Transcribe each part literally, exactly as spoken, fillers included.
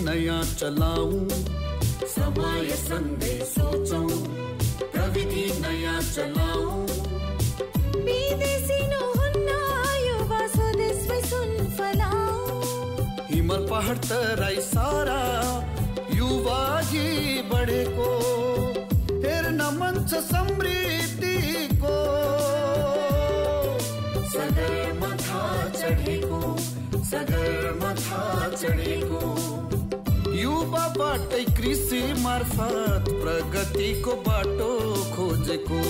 नयाँ चलाऊं, समय संगे सोचूं, प्रविधि नयाँ चलाऊं। विदेशी नहुन्न युवा स्वदेशमै सुन फलाऊं। हिमाल पहाड तराई सारा युवा अघि बढेको हेर्न मन छ समृद्धिको। सगरमाथा चढेको, सगरमाथा चढेको, युवाबाटै कृषि मार्फत प्रगतिको बाटो खोजेको।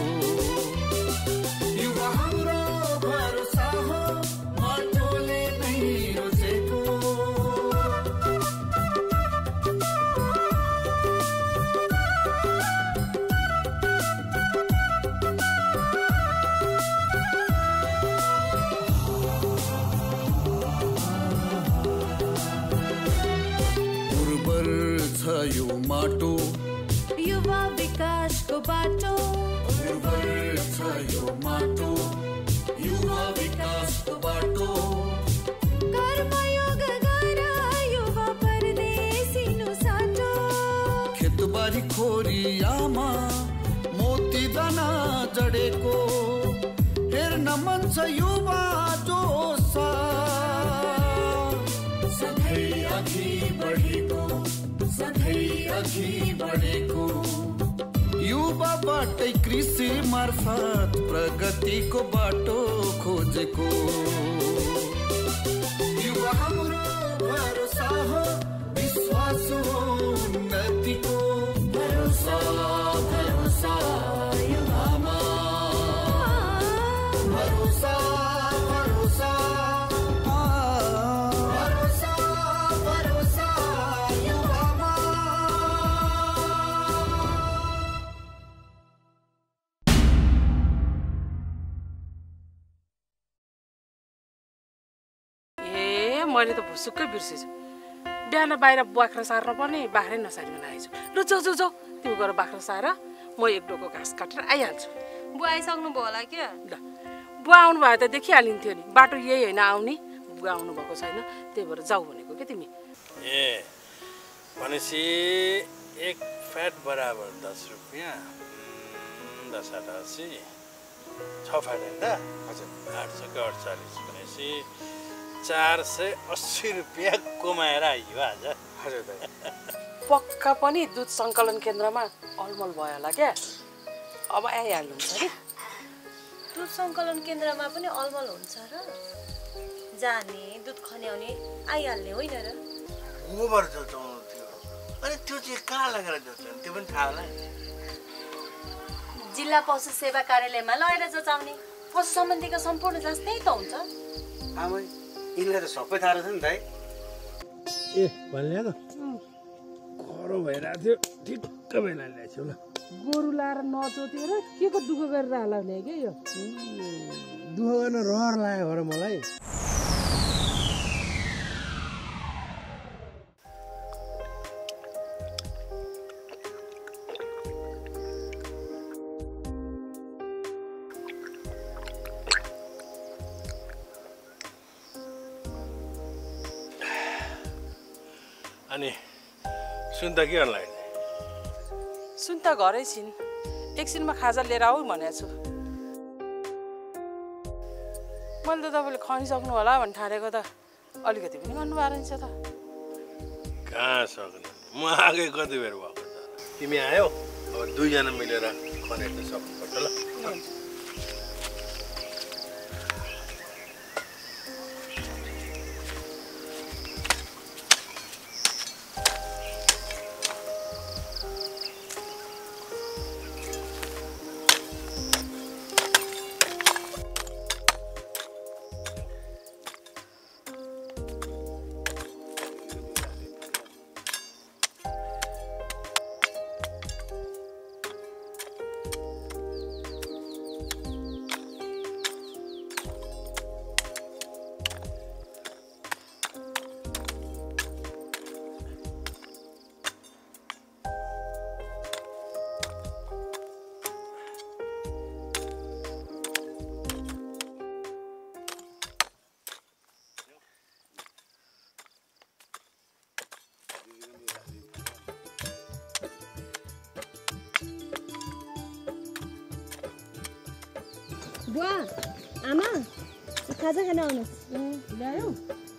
युवा हाम्रो भरोसा हो, माटोले नै रोजेको। यो माटो युवा विकासको बाटो, उर्वर छ यो माटो युवा विकासको बाटो। कर्मयोग गर युवा परदेशिनु साटो। खेतबारी खोरियामा मोती दाना जडेको हेर्न मन छ युवा जोसा। सधैँ अघि बढेको, सधैँ अघि बढेको, युवाबाटै कृषि मार्फत प्रगतिको बाटो खोजेको। युवा हाम्रो भरोसा हो, विश्वास हो उन्नतिको। भरोसा भरोसा युवामा, भरोसा भरोसा भरोसा भरोसा युवामा। ए मैले त भुसुक्कै बिर्सेछु। बिहान बाहिर बाख्रा सार्न पर्ने, बाख्रै नसारिकन आएछु। लु जाऊ जाऊ जाऊ, तिमी गएर बाख्रा सार, म एक डोको घाँस काटेर आइहाल्छु। बुवा आइसक्नु भयो होला क्या? ल बुवा आउनु भयो त देखिहालिन्थ्यो नि, बाटो यही होइन आउने। बुवा आउनु भएको छैन, त्यही भएर जाऊ भनेको के तिमी। ए भनेपछि एक फ्याट बराबर दस रुपियाँ, दस आठ अस्सी, छ फ्याट होइन त? हजुर आठ सौ अडचालिस भनेपछि चार सय अस्सी रुपियाँ कमाएर आइयो आज। हजुर दाइ पक्का पनि दुध सङ्कलन केन्द्रमा अलमल भयो होला क्या, अब आइहाल्नुहुन्छ नि। दुध सङ्कलन केन्द्रमा पनि अलमल हुन्छ र? जाने दुध खन्याउने आइहाल्ने होइन र? गोबर जोचाउनु थियो, अनि त्यो चाहिँ कहाँ लगेर जोचाउने त्यो पनि थाहा होला? जिल्ला पशु सेवा कार्यालयमा लगेर जोचाउने। पशु सम्बन्धीका सम्पूर्ण जाँच त्यही त हुन्छ। आमै यिनलाई त सबै थाहा रहेछ नि दाइ। ए भन्ने त खरो भइरहेको थियो, ठिक्क बेला ल्याएको ल। गोरु लाएर नचोतेर के को दुःख गरेर हाल्ने क्या यो? दुःख गर्न रहर लाग्यो हो र मलाई। अनि सुन त के गर्नु लाग्ने? सुन त घरै छिन्, एकछिनमा खाजा लिएर आऊ भनेको छु। मैले त तपाईँले खनिसक्नु होला भन्ने ठानेको त अलिकति पनि गर्नुभएको रहेछ त। कहाँ सक्नु, म आएकै कति बेर भएको छ। तिमी आयो, अब दुईजना मिलेर खनेर सक्नुपर्छ ल। बुवा आमा खाजा खान आउनुहोस् ल्यायो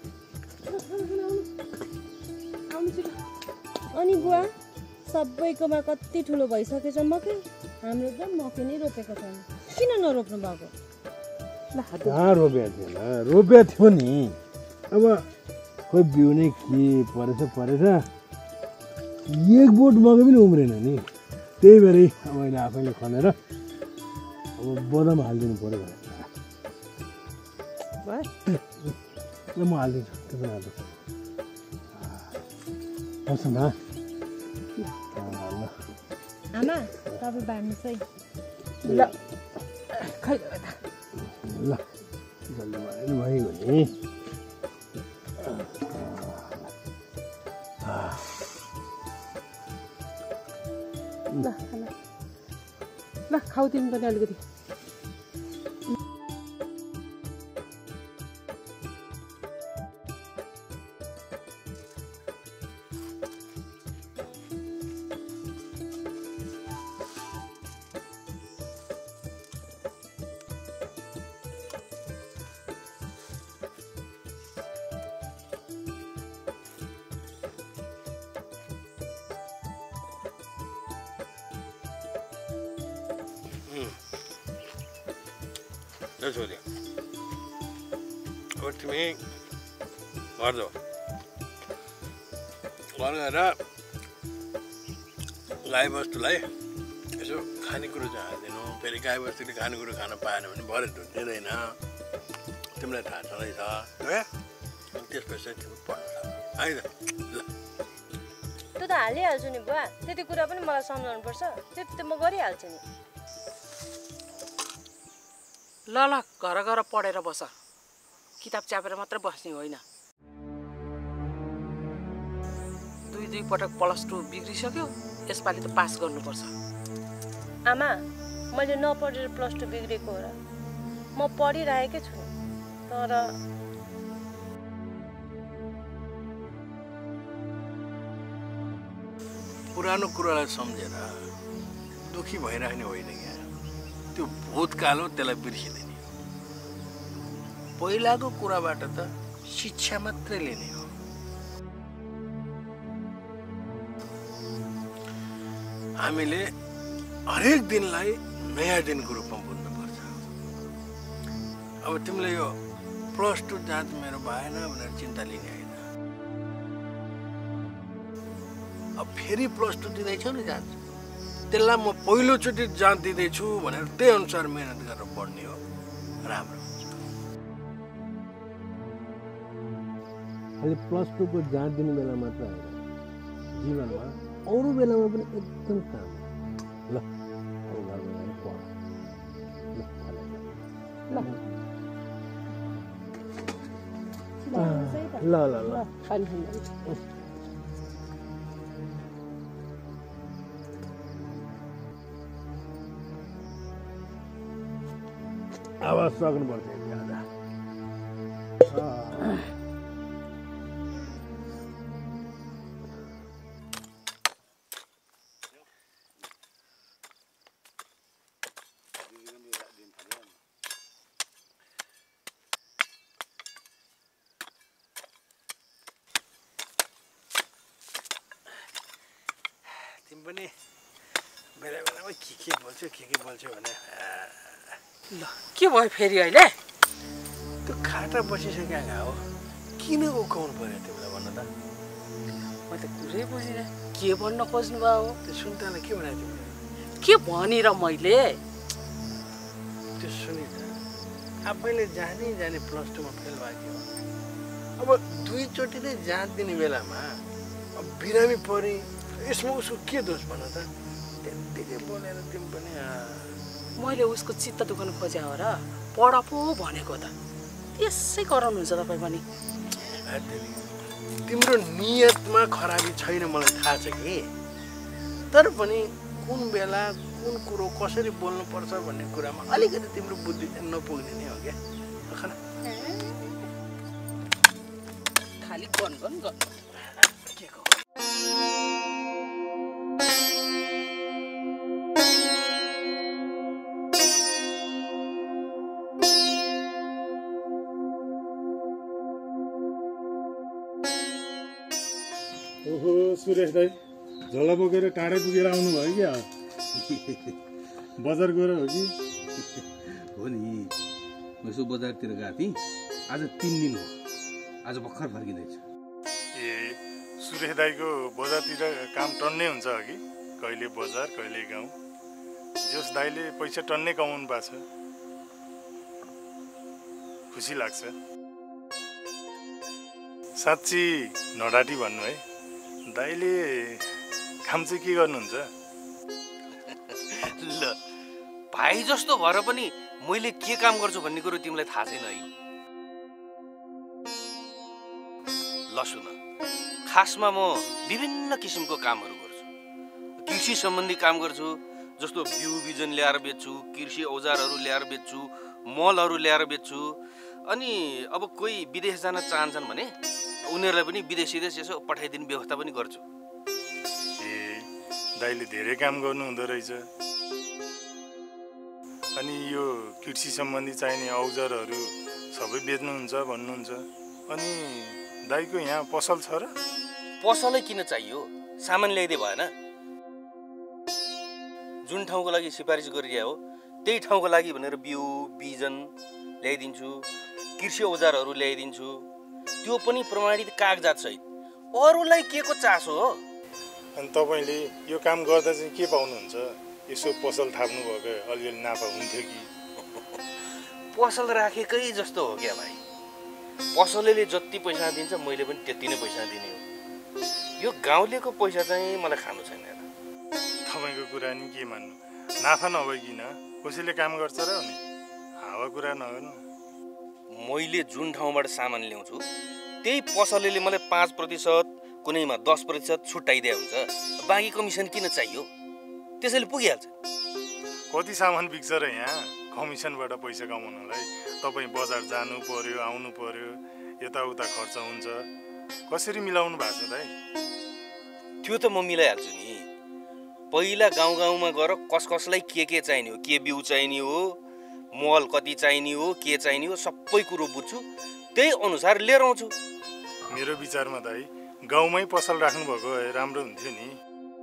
अनि बुवा सबैकोमा कति ठुलो भइसकेछ मकै हाम्रो त मकै नै रोपेको छैन किन नरोप्नु भएको कहाँ रोप्या थिएन रोप्या थियो नि अब खोइ बिउ नै के परेछ परेछ एक बोट मकै पनि उम्रेन नि त्यही भएर अब अहिले आफैले खनेर अब बदाम हालिदिनु पऱ्यो भनेर ल म हालिदिन्छु तपाईँ हाल्नु पर्छ न आमा तपाईँ बाँड्नुहोस् है ल खै ल जल्दी भएन भइगयो नि ल ल खाऊ तिमी पनि अलिकति छोरी अब तिमी घर जाऊ घर गएर गाई बस्तुलाई यसो खानेकुरो चाहिँ हालिदिनु फेरि गाई बस्तुले खानेकुरो खान पाएन भने भरे ढुट्टिँदैन तिमीलाई थाहा छँदैछ है त्यसपछि तिमी पढ्नु है त ल त्यो त हालिहाल्छु नि बुवा त्यति कुरा पनि मलाई सम्झाउनु पर्छ त्यति त म गरिहाल्छु नि ल ल घर घर पढेर बस किताब च्यापेर मात्र बस्ने होइन दुई दुई पटक प्लस टू बिग्रिसक्यो यसपालि त पास गर्नुपर्छ आमा मैले नपढेर प्लस टू बिग्रेको हो र म पढिरहेकै छु तर पुरानो कुरालाई सम्झेर दुखी भइराख्ने होइन क्या त्यो भूतकाल हो त्यसलाई बिर्सिँदैन पहिलाको कुराबाट त शिक्षा मात्रै लिने हो हामीले हरेक दिनलाई नयाँ दिनको रूपमा बुझ्नुपर्छ अब तिमीले यो प्लस टू जाँच मेरो भएन भनेर चिन्ता लिने होइन अब फेरि प्लस टू दिँदैछौ नि जाँच त्यसलाई म पहिलोचोटि जाँच दिँदैछु भनेर त्यही अनुसार मेहनत गरेर पढ्ने हो राम्रो हुन्छ खालि प्लस टूको जाँच दिने बेला मात्र होइन जीवनमा अरू बेलामा पनि एकदम काम ल अब घरमा गएर पढ ल ल ल खानु आवाज सक्नुपर्छ तिमी पनि बेला बेलामा के के बोल्छौ के के बोल्छौ भने ल के भयो फेरि अहिले त्यो खाटा बसिसकेका हो किन उकाउनु पर्यो तिमीलाई भन्न त म त कुरै बुझिनँ के भन्न खोज्नु भयो त्यो सुनितालाई के भने तिमीले के भनि र मैले त्यो सुनिता आफैले जाने जाने प्लस टूमा फेल भएको हो अब दुईचोटि नै जाँच दिने बेलामा अब बिरामी परे यसमा उसको के दोष भन त त्यत्तिकै बोलेर तिमी पनि मैले उसको चित्त दुखाउनु खोजे हो र पढ पो भनेको त त्यसै गराउनुहुन्छ तपाईँ पनि तिम्रो नियतमा खराबी छैन मलाई थाहा छ कि तर पनि कुन बेला कुन कुरो कसरी बोल्नुपर्छ भन्ने कुरामा अलिकति तिम्रो बुद्धि चाहिँ नपुग्ने नै हो क्या खालि गन गन गन के को सुरेश दाई झोला बोकेर टाढै पुगेर आउनु भयो क्या बजार गएर हो कि हो नि म यसो बजारतिर गएको थिएँ आज तीन दिन हो आज भर्खर फर्किँदैछु ए सुरेश दाईको बजारतिर काम टन्नै हुन्छ कि कहिले बजार कहिले गाउँ जस दाईले पैसा टन्नै कमाउनु भएको छ खुसी लाग्छ साँच्ची नडाटी भन्नु है दाईले काम चाहिँ के गर्नुहुन्छ ल भाइ जस्तो भएर पनि मैले के काम गर्छु भन्ने कुरो तिमीलाई थाहा छैन है ल सुन खासमा म विभिन्न किसिमको कामहरू गर्छु कृषि सम्बन्धी काम गर्छु जस्तो बिउ बिजन ल्याएर बेच्छु कृषि औजारहरू ल्याएर बेच्छु मलहरू ल्याएर बेच्छु अनि अब कोही विदेश जान चाहन्छन् भने उनीहरूलाई पनि विदेश विदेश यसो पठाइदिने व्यवस्था पनि गर्छु ए दाइले धेरै काम गर्नु हुँदो रहेछ अनि यो कृषि सम्बन्धी चाहिने औजारहरू सबै बेच्नुहुन्छ भन्नुहुन्छ अनि दाइको यहाँ पसल छ र पसलै किन चाहियो सामान ल्याइदिए भएन जुन ठाउँको लागि सिफारिस गरिदिया हो त्यही ठाउँको लागि भनेर बिउ बिजन ल्याइदिन्छु कृषि औजारहरू ल्याइदिन्छु त्यो पनि प्रमाणित कागजात सहित अरूलाई के को चासो हो अनि तपाईँले यो काम गर्दा चाहिँ के पाउनुहुन्छ यसो पसल थाप्नु भएको अलिअलि नाफा हुन्थ्यो कि पसल राखेकै जस्तो हो क्या भाइ पसलले जति पैसा दिन्छ मैले पनि त्यति नै पैसा दिने हो यो गाउँलेको पैसा चाहिँ मलाई खानु छैन तपाईँको कुरा नि के मान्नु नाफा नभइकन कसैले काम गर्छ र नि हावा कुरा नगर्नु मैले जुन ठाउँबाट सामान ल्याउँछु त्यही पसलले मलाई पाँच प्रतिशत कुनैमा दस प्रतिशत छुट्याइदिया हुन्छ बाँकी कमिसन किन चाहियो त्यसैले पुगिहाल्छ कति सामान बिक्छ र यहाँ कमिसनबाट पैसा कमाउनलाई तपाईँ बजार जानु पर्यो आउनु पर्यो यताउता खर्च हुन्छ कसरी मिलाउनु भएको छ दाइ त्यो त म मिलाइहाल्छु नि पहिला गाउँ गाउँमा गएर कस कसलाई के के चाहिने हो के बिउ चाहिने हो मल कति चाहिने हो के चाहिने हो सबै कुरो बुझ्छु त्यही अनुसार लिएर आउँछु मेरो विचारमा दाइ गाउँमै पसल राख्नु भएको भए राम्रो हुन्थ्यो नि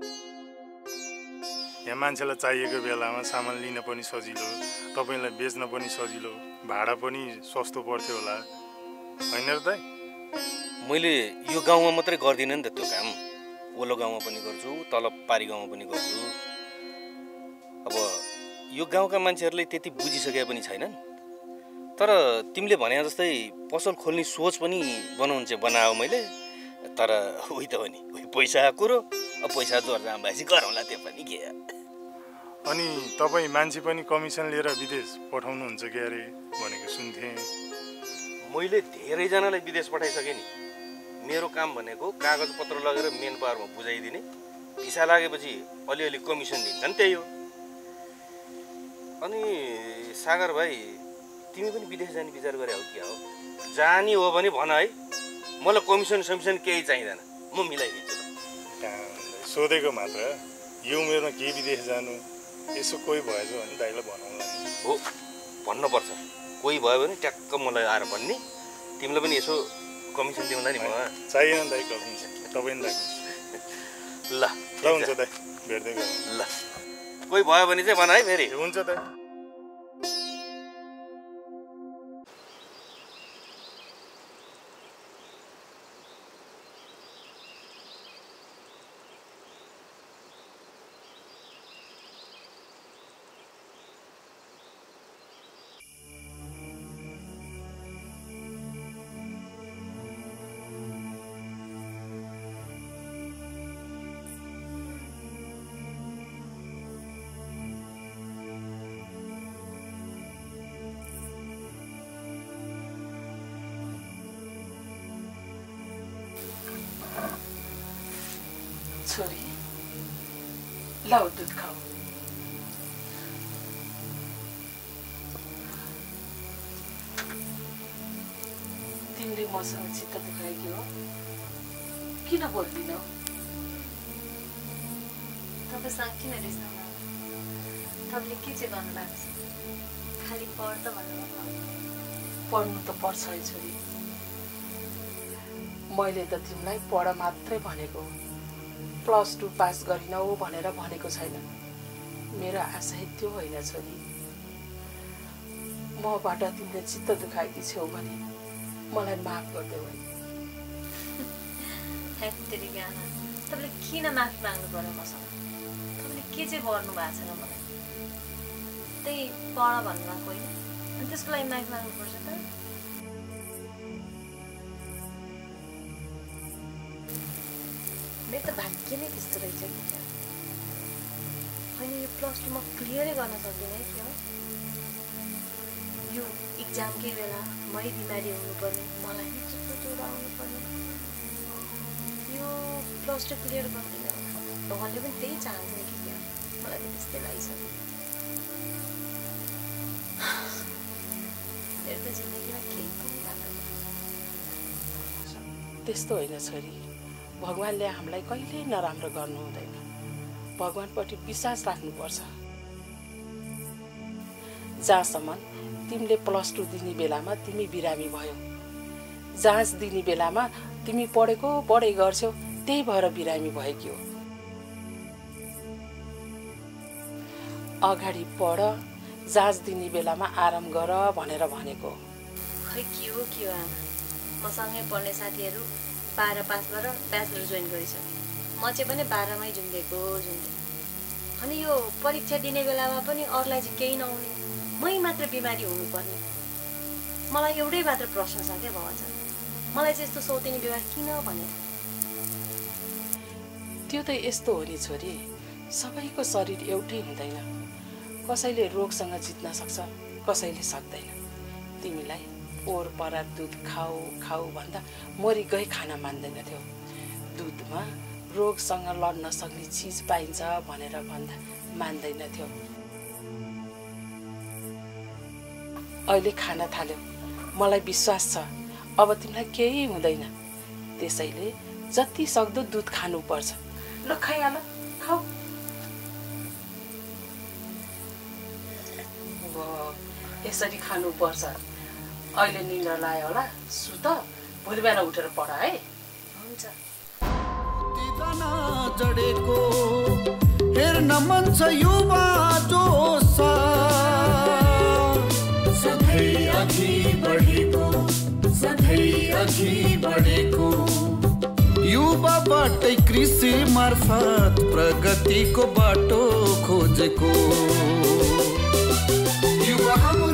यहाँ मान्छेलाई चाहिएको बेलामा सामान लिन पनि सजिलो तपाईँलाई बेच्न पनि सजिलो भाडा पनि सस्तो पर्थ्यो होला होइन र दाइ मैले यो गाउँमा मात्रै गर्दिनँ नि त त्यो काम ओलो गाउँमा पनि गर्छु तल पारी गाउँमा पनि गर्छु अब यो गाउँका मान्छेहरूले त्यति बुझिसके पनि छैनन् तर तिमीले भने जस्तै पसल खोल्ने सोच पनि बनाउनु चाहिँ बनाऊ मैले तर उही त हो नि उही पैसा कुरो अब पैसा जोर जाम भएपछि गरौँला त्यो पनि के अनि तपाईँ मान्छे पनि कमिसन लिएर विदेश पठाउनुहुन्छ के अरे भनेको सुन्थेँ मैले धेरैजनालाई विदेश पठाइसकेँ नि मेरो काम भनेको कागजपत्र लगेर मेन पावरमा बुझाइदिने भिसा लागेपछि अलिअलि कमिसन दिन्छन् त्यही हो अनि सागर भाइ तिमी पनि विदेश जाने विचार गरे हो क्या हो जाने हो भने भन है मलाई कमिसन समिसन केही चाहिँदैन म मिलाइदिन्छु सोधेको मात्र यो उमेरमा के विदेश जानु यसो कोही भएछ भने दाइलाई भनौँला हो भन्नुपर्छ कोही भयो भने ट्याक्क मलाई आएर भन्ने तिमीलाई पनि यसो कमिसन दिउँला नि म चाहिएन दाइ कमिसन तपाईँ पनि राख्नुहोस् ल ल हुन्छ दाइ भेट्दै गरौँ ल कोही भयो भने चाहिँ भन है फेरि हुन्छ दाइ छोरी लाऊ दुध खाऊ तिमीले मसँग चित्त दुखाइदियो हो किन बोल्दिनौ तपाईँसँग किन रिसाउनु तपाईँले के चाहिँ गर्नु भएको छ खालि पढ त भन्नुभएको पढ्नु त पर्छ है छोरी मैले त तिमीलाई पढ मात्रै भनेको प्लस टू पास गरिनौ भनेर भनेको छैन। मेरो आशय त्यो होइन छोरी। मबाट तिमीले चित्त दुखाएकी छेउ भने मलाई माफ गरिदेऊ है। हेत्तेरी आमा, तपाईँले किन माफी माग्नु पर्यो मसँग? तपाईँले के चाहिँ गर्नु भएको छैन मलाई? त्यही पढ भन्नुभएको होइन, अनि त्यसको लागि माफी माग्नुपर्छ त? मेरो त भाग्य नै त्यस्तो रहेछ कि क्या। होइन यो प्लस टू म क्लियरै गर्न सक्दिनँ है क्या। यो इक्जामकै बेला मै बिमारी हुनुपर्ने, मलाई नै चुप्पो ज्वरो आउनुपर्ने। यो प्लस टू क्लियर गर्दिनँ, भगवान्ले पनि त्यही चाहन्छ कि क्या। मलाई त त्यस्तै लागिसक्यो। मेरो त जिन्दगीमा केही पनि भएको त्यस्तो होइन छोरी। भगवान्ले हामीलाई कहिल्यै नराम्रो गर्नु हुँदैन। भगवान्पट्टि विश्वास राख्नुपर्छ। जहाँसम्म तिमीले प्लस टू दिने बेलामा तिमी बिरामी भयो, जाँच दिने बेलामा तिमी पढेको पढाइ गर्छौ, त्यही भएर बिरामी भएकी हो। अगाडि पढ, जाँच दिने बेलामा आराम गर भनेर भनेको। खै के हो के हो आमा, मसँगै पढ्ने साथीहरू बाह्र पास गरेर ब्याचलर जोइन गरिसके। म चाहिँ पनि बाह्रमै झुन्डेको झुन्डे। अनि यो परीक्षा दिने बेलामा पनि अरूलाई चाहिँ केही नहुने, मै मात्र बिमारी हुनुपर्ने। मलाई एउटै मात्र प्रश्न छ क्या भगवान्, मलाई चाहिँ यस्तो सौतेनी व्यवहार किन भनेर? त्यो त यस्तो हो नि छोरी, सबैको शरीर एउटै हुँदैन। कसैले रोगसँग जित्न सक्छ, कसैले सक्दैन। तिमीलाई पोहोर परार दुध खाऊ खाऊ भन्दा मरि गई खान मान्दैनथ्यौ। दुधमा रोगसँग लड्न सक्ने चिज पाइन्छ भनेर भन्दा मान्दैनथ्यौ। अहिले खान थाल्यौ, मलाई विश्वास छ अब तिमीलाई केही हुँदैन। त्यसैले जति सक्दो दुध खानुपर्छ। ल खाइहाल, खाऊ। यसरी खानुपर्छ। अहिले निन्द्रा लाग्यो होला, सुत, भोलि बिहान उठेर पढ है। हुन्छ। जडेको हेर्न मन छ युवा जोस, सधैँ अघि बढेको, सधैँ अघि बढेको, युवाबाटै कृषि मार्फत प्रगतिको बाटो खोजेको। युवा